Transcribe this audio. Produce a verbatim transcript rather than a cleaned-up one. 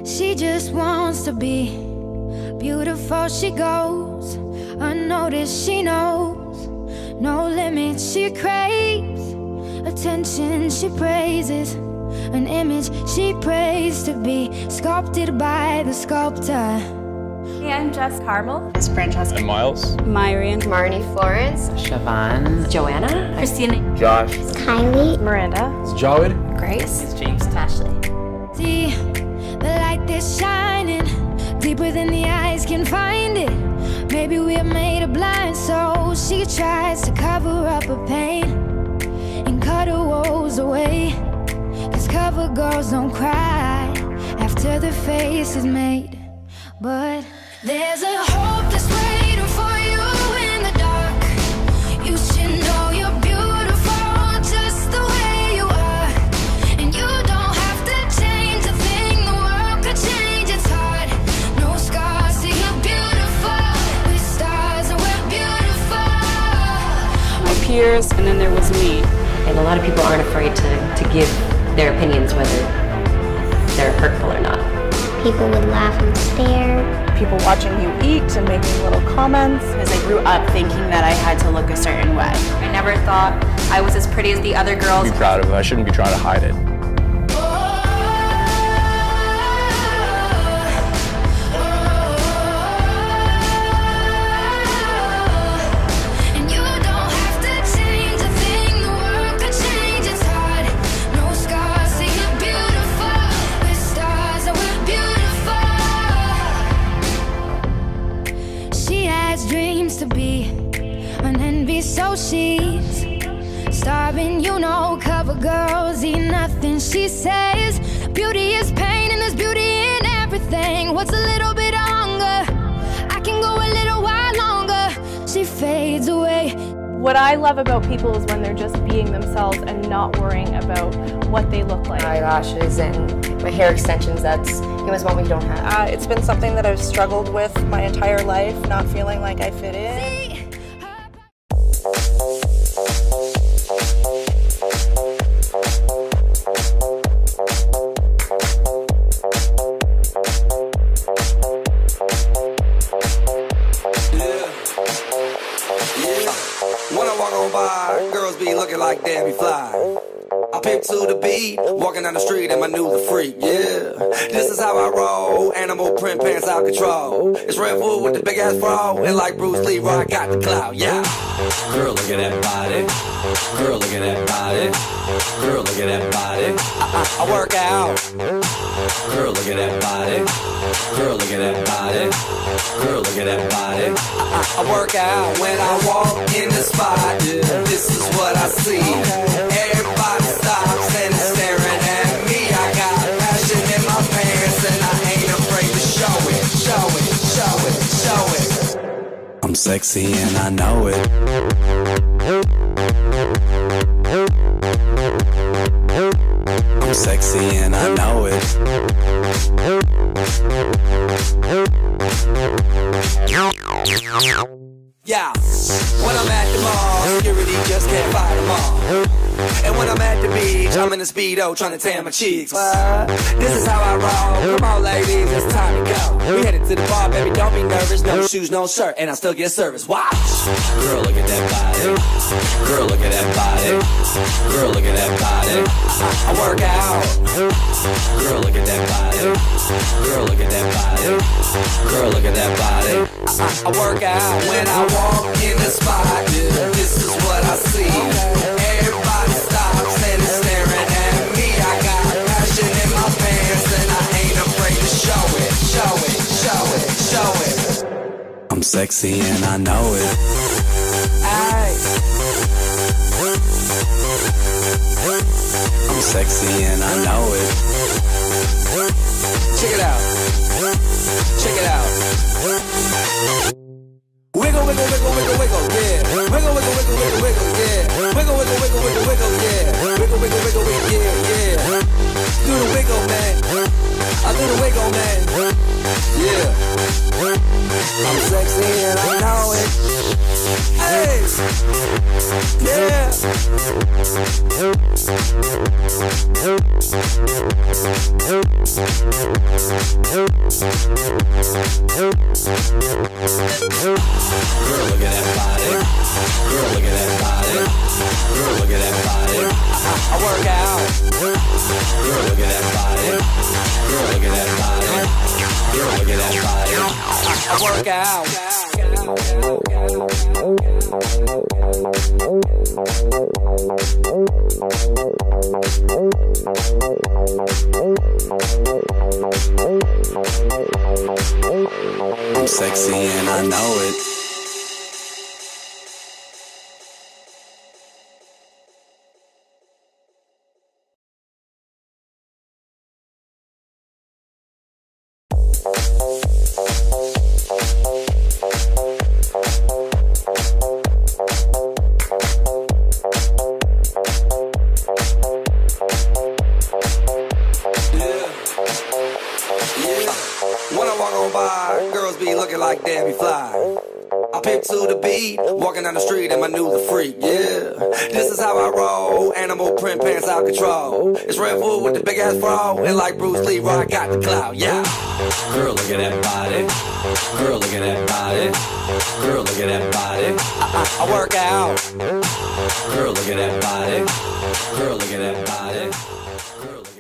She just wants to be beautiful. She goes unnoticed. She knows no limits. She craves attention. She praises an image she prays to be sculpted by the sculptor. Hey, I'm Jess Carmel. It's Francesca. I'm Miles. Myrian. Marnie Florence. Siobhan. Joanna. Christina. Josh. It's Kylie. Miranda. It's Jawed. Grace. It's James. Ashley. See the light that's shining deeper than the eyes can find it. Maybe we're made of blind souls. She tries to cover up her pain and cut her woes away. Cause cover girls don't cry after their face is made. But there's a hope that's waiting for you in the dark. You should know you're beautiful just the way you are. And you don't have to change a thing. The world could change its heart. No scars, see you're beautiful. With stars and we're beautiful. My peers, and then there was me. And a lot of people aren't afraid to, to give their opinions, whether they're hurtful or not. People would laugh and stare. People watching you eat and making little comments. Because I grew up thinking that I had to look a certain way. I never thought I was as pretty as the other girls. Be proud of it. I shouldn't be trying to hide it. Dreams to be an envy, so she's starving. You know, cover girls eat nothing. She says beauty is pain and there's beauty in everything. What's a little bit of hunger? I can go a little while longer. She fades away. What I love about people is when they're just being themselves and not worrying about what they look like. Eyelashes and my hair extensions, that's, it was one we don't have. Uh, it's been something that I've struggled with my entire life, not feeling like I fit in. When I walk on by, girls be looking like Debbie Fly. I pimp to the beat, walking down the street and my new the freak, yeah. This is how I roll, animal print pants out control. It's Red Bull with the big ass bra, and like Bruce Lee, I got the clout, yeah. Girl, look at that body. Girl, look at that body. Girl, look at that body. I, I, I work out. Girl, look at that body. Girl, look at that body. Girl, look at that body. I, I, I work out when I walk in the spot. This is what I see. Everybody stops and is staring at me. I got passion in my pants and I ain't afraid to show it, show it, show it, show it. I'm sexy and I know it. I'm sexy and I know it. Yeah, when I'm at the mall, security just can't fight them all. And when I'm at the beach, I'm in a Speedo trying to tan my cheeks. What? This is how I roll. Come on, ladies, it's time to go. We headed to the bar, baby, don't be nervous. No shoes, no shirt, and I still get service. Watch. Girl, look at that body. Girl, look at that body. Girl, look at that body. I, I work out. Girl, look at that body. Girl, look at that body. Girl, look at that body. I, I, I work out when I walk in the spot. This is what I see. Everybody stops and is staring at me. I got passion in my pants and I ain't afraid to show it, show it, show it, show it. I'm sexy and I know it. Aye. I'm sexy and I know it. Check it out. Check it out. Wiggle, wiggle, wiggle, wiggle, wiggle, yeah. Wiggle, wiggle, wiggle, wiggle, wiggle, yeah. Wiggle, wiggle, wiggle, wiggle, wiggle, yeah. Wiggle, wiggle, wiggle, wiggle, yeah, yeah. Do the wiggle, man. I do the wiggle, man. Yeah. I'm sexy and I know it. Hey. Yeah. Girl, look at that body. Girl, look at that body. Girl, look at that body. I, I work out. Girl, look at that body. Girl, look at that body. Girl, look at that body. I, I work out. I'm sexy and I know it. When I walk on by, girls be looking like Debbie Fly. I pimp to the beat, walking down the street and my new the freak, yeah. This is how I roll, animal print pants out control. It's Red Bull with the big ass bra, and like Bruce Lee, I got the clout, yeah. Girl, look at that body. Girl, look at that body. Girl, look at that body. I, I, I work out. Girl, look at that body. Girl, look at that body. Girl, look